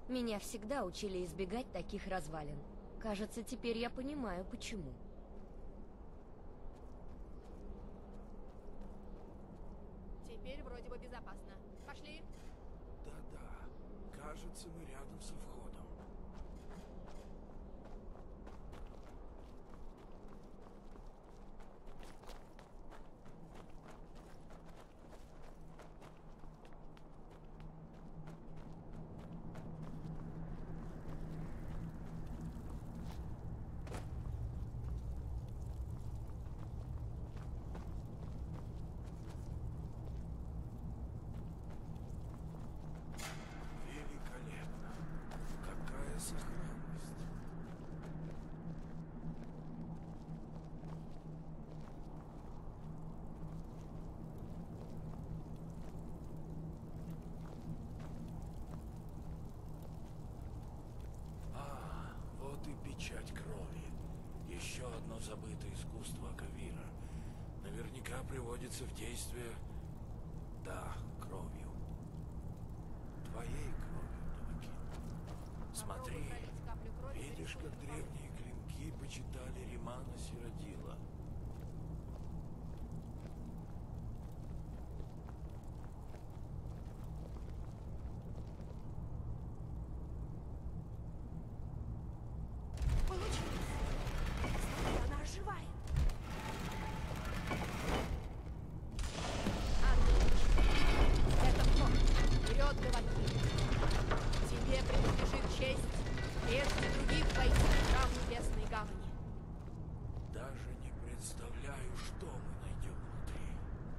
Меня всегда учили избегать таких развалин. Кажется, теперь я понимаю, почему. Теперь вроде бы безопасно. Пошли. Да-да, кажется, мы рядом со входом. Великолепно. Какая сохранность. Вот и печать крови. Еще одно забытое искусство Акавира. Наверняка приводится в действие, да, кровью. Твоей кровью, Давакин. Смотри, Попробуй пролить каплю крови, видишь, как пересунуть древние клинки почитали Римана Сиродила. Получилось! Смотри, она оживает! Это вход! Вперед, Давакин! Тебе принадлежит честь прежде других войти в храм Небесной Гавани. Даже не представляю, что мы найдем внутри.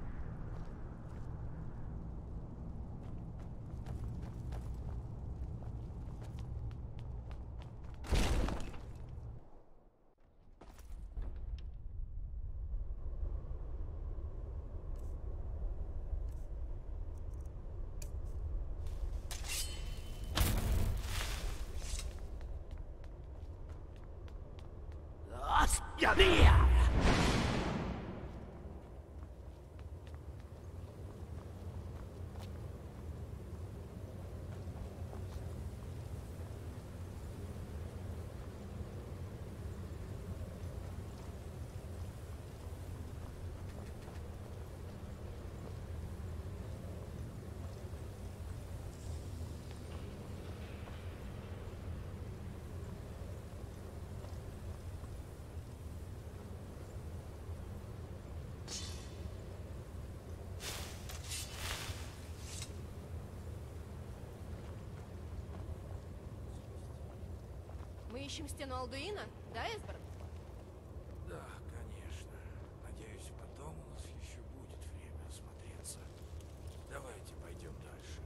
Мы ищем стену Алдуина, да, Эсберн? Да, конечно. Надеюсь, потом у нас еще будет время осмотреться. Давайте пойдем дальше.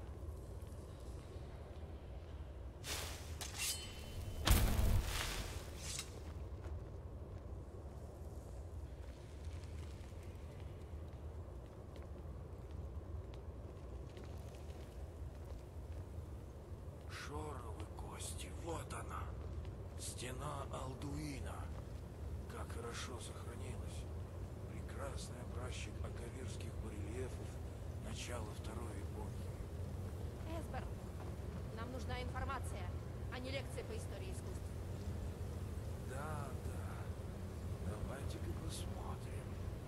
Шоровы кости, вот она. Стена Алдуина. Как хорошо сохранилась. Прекрасный образчик акавирских барельефов начала второй эпохи. Эсберн, нам нужна информация, а не лекция по истории искусств. Да, да. Давайте-ка посмотрим.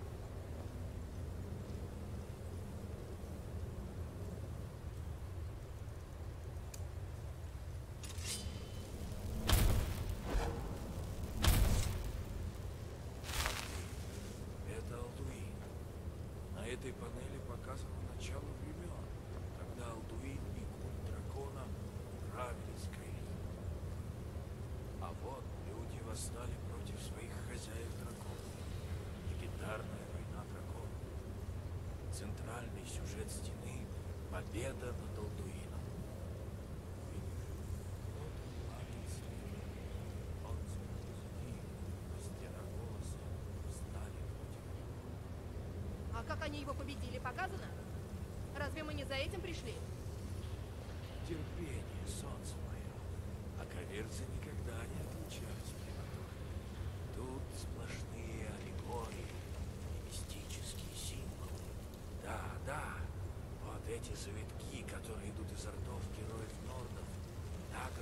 Это Алдуин. На этой панели показано начало времен, когда Алдуин и культ дракона правили Скайрим. А вот люди восстали против своих хозяев драконов. Легендарная война драконов. Центральный сюжет стены — победа над Алдуином. Видишь, вот он, пламень света. Он языки, мастера голоса встали против него. А как они его победили, показано? Разве мы не за этим пришли? Терпение, солнце мое. Акаверцы никогда не отличались прямотой. Тут сплошные аллегории и мистические символы. Да, да, вот эти завитки, которые идут из ртов героев Нордов, так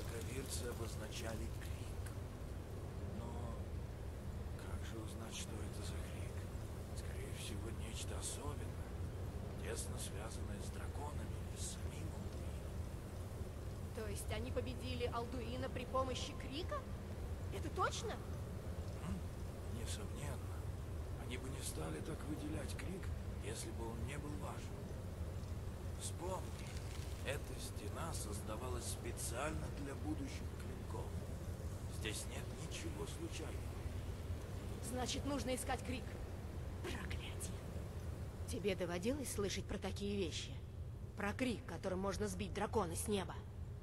пальцы обозначали крик. Но как же узнать, что это за крик? Скорее всего, нечто особенное, тесно связанное с драконами и с самим Алдуином. То есть они победили Алдуина при помощи крика? Это точно? Несомненно. Они бы не стали так выделять крик, если бы он не был важен. Вспомни, эта стена создавалась специально для будущих клинков. Здесь нет ничего случайного. Значит, нужно искать крик. Проклятие. Тебе доводилось слышать про такие вещи? Про крик, которым можно сбить дракона с неба?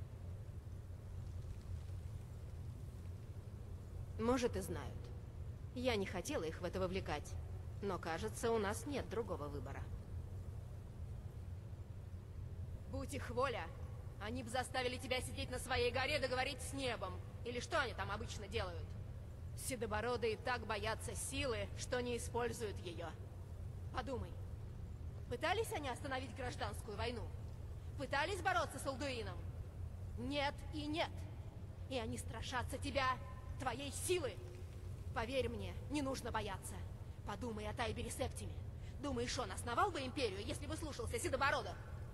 Может, и знают. Я не хотела их в это вовлекать, но, кажется, у нас нет другого выбора. Будь их воля, они бы заставили тебя сидеть на своей горе, договорить с небом. Или что они там обычно делают? Седобородые так боятся силы, что не используют ее. Подумай. Пытались они остановить гражданскую войну? Пытались бороться с Алдуином? Нет и нет. И они страшатся тебя, твоей силы. Поверь мне, не нужно бояться. Подумай о Тайбере Септиме. Думаешь, он основал бы империю, если бы слушался Седобородых?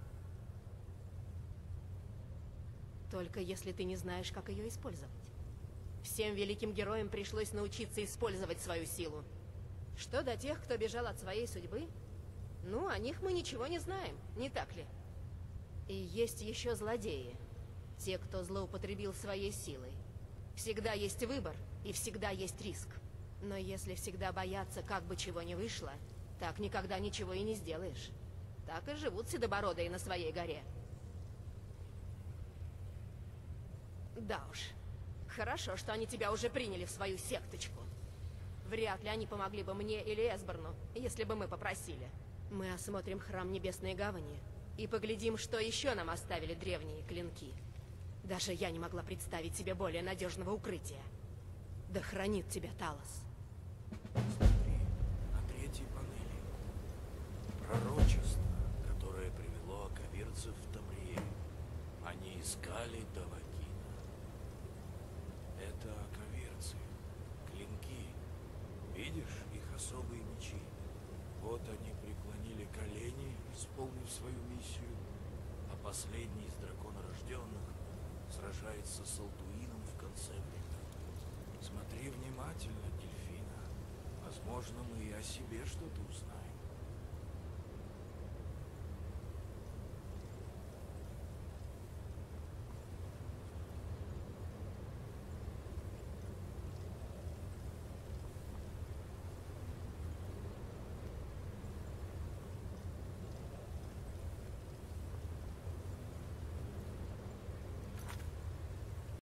Только если ты не знаешь, как ее использовать. Всем великим героям пришлось научиться использовать свою силу. Что до тех, кто бежал от своей судьбы? Ну, о них мы ничего не знаем, не так ли? И есть еще злодеи. Те, кто злоупотребил своей силой. Всегда есть выбор, и всегда есть риск. Но если всегда бояться, как бы чего не вышло, так никогда ничего и не сделаешь. Так и живут седобородые на своей горе. Да уж. Хорошо, что они тебя уже приняли в свою секточку. Вряд ли они помогли бы мне или Эсберну, если бы мы попросили. Мы осмотрим храм Небесной Гавани и поглядим, что еще нам оставили древние клинки. Даже я не могла представить себе более надежного укрытия. Да хранит тебя Талос. Смотри, на третьей панели. Пророчество, которое привело аковирцев в Тамриэль. Они искали Давакина. Это аковирцы. Клинки. Видишь их особые мечи? Вот они преклонили колени, исполнив свою миссию, а последний из драконорожденных сражается с Алдуином в конце времен. Смотри внимательно, Дельфина. Возможно, мы и о себе что-то узнаем.